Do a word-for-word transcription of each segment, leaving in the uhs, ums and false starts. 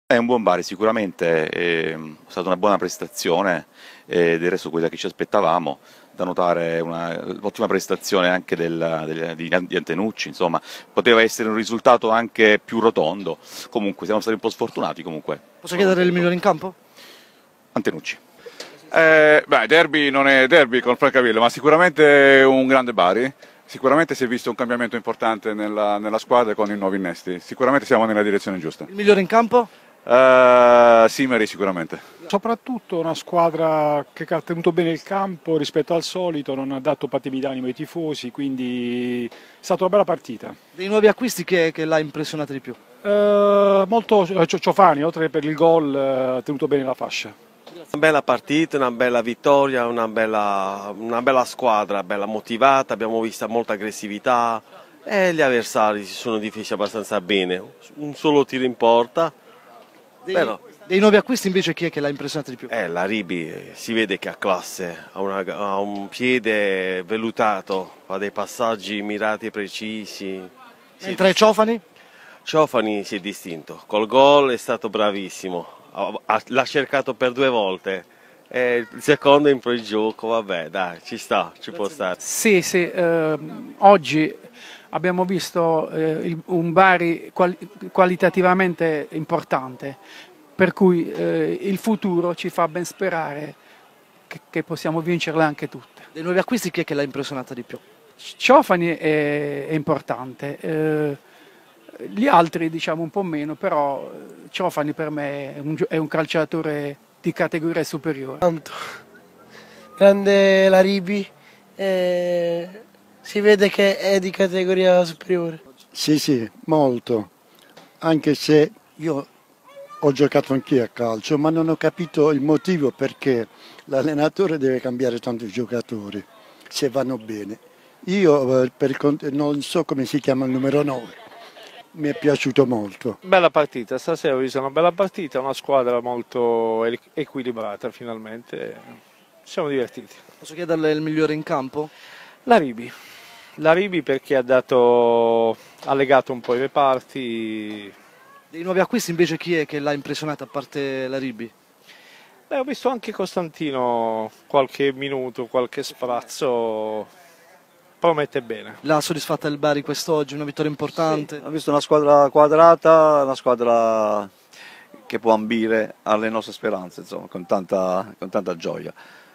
È un buon Bari sicuramente, è stata una buona prestazione e del resto quella che ci aspettavamo, da notare un'ottima prestazione anche del, del, di, di Antenucci, insomma poteva essere un risultato anche più rotondo, comunque siamo stati un po' sfortunati comunque. Posso chiedere il migliore in campo? Antenucci. Eh, beh, derby non è derby con Francavilla, ma sicuramente un grande Bari. Sicuramente si è visto un cambiamento importante nella, nella squadra con i nuovi innesti. Sicuramente siamo nella direzione giusta. Il migliore in campo? Uh, Simeri sicuramente. Soprattutto una squadra che ha tenuto bene il campo rispetto al solito, non ha dato patemi d'animo ai tifosi, quindi è stata una bella partita. Dei nuovi acquisti che, che l'ha impressionato di più? Eh, molto Ciofani, oltre che per il gol, ha tenuto bene la fascia. Una bella partita, una bella vittoria, una bella, una bella squadra, bella motivata, abbiamo visto molta aggressività e gli avversari si sono difesi abbastanza bene, un solo tiro in porta. Dei, Però, dei nuovi acquisti invece chi è che l'ha impressionato di più? eh, la Ribi si vede che ha classe, ha, una, ha un piede velutato, fa dei passaggi mirati e precisi. Mentre Ciofani? Ciofani si è distinto, col gol è stato bravissimo, l'ha cercato per due volte, e il secondo in poi gioco, vabbè dai, ci sta, ci può stare. Sì, sì, eh, oggi abbiamo visto eh, il, un Bari quali, qualitativamente importante, per cui eh, il futuro ci fa ben sperare che, che possiamo vincerle anche tutte. Dei nuovi acquisti chi è che l'ha impressionata di più? Ciofani è, è importante, eh, gli altri diciamo un po' meno, però Ciofani per me è un, è un calciatore di categoria superiore. Tanto. Grande la Ribi, eh, si vede che è di categoria superiore. Sì, sì, molto, anche se io ho giocato anch'io a calcio, ma non ho capito il motivo perché l'allenatore deve cambiare tanti giocatori, se vanno bene. Io per, non so come si chiama il numero nove. Mi è piaciuto molto. Bella partita, stasera ho visto una bella partita, una squadra molto equilibrata finalmente, ci siamo divertiti. Posso chiederle il migliore in campo? La Ribi, la Ribi perché ha dato, ha legato un po' i reparti. Dei nuovi acquisti invece chi è che l'ha impressionata a parte la Ribi? Beh, ho visto anche Costantino qualche minuto, qualche sprazzo. Promette bene. L'ha soddisfatta il Bari quest'oggi, una vittoria importante? Sì, ho visto una squadra quadrata, una squadra che può ambire alle nostre speranze, insomma, con tanta, con tanta gioia.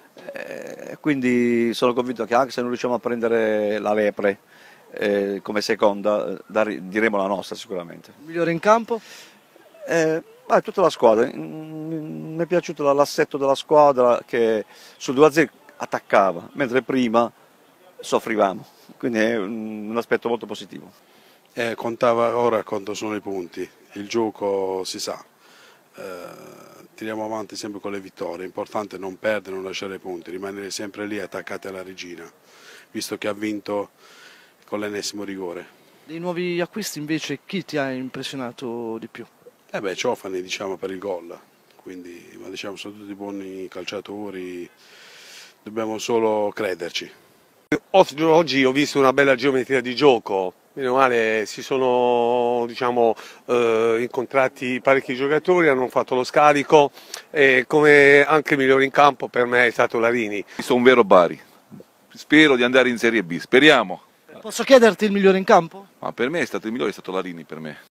Eh, quindi sono convinto che anche se non riusciamo a prendere la Lepre eh, come seconda, dar, diremo la nostra sicuramente. Il migliore in campo? Eh, beh, tutta la squadra, mi è piaciuto l'assetto della squadra che sul due a zero attaccava, mentre prima soffrivamo, quindi è un aspetto molto positivo. Eh, contava, ora conto sono i punti, il gioco si sa, eh, tiriamo avanti sempre con le vittorie, è importante non perdere, non lasciare i punti, rimanere sempre lì attaccati alla regina, visto che ha vinto con l'ennesimo rigore. Dei nuovi acquisti invece chi ti ha impressionato di più? Eh beh, Ciofani diciamo per il gol, quindi ma diciamo sono tutti buoni calciatori, dobbiamo solo crederci. Oggi ho visto una bella geometria di gioco, meno male si sono diciamo, eh, incontrati parecchi giocatori, hanno fatto lo scarico e come anche il migliore in campo per me è stato Larini. Sono un vero Bari, spero di andare in Serie B, speriamo. Posso chiederti il migliore in campo? Ma per me è stato il migliore, è stato Larini per me.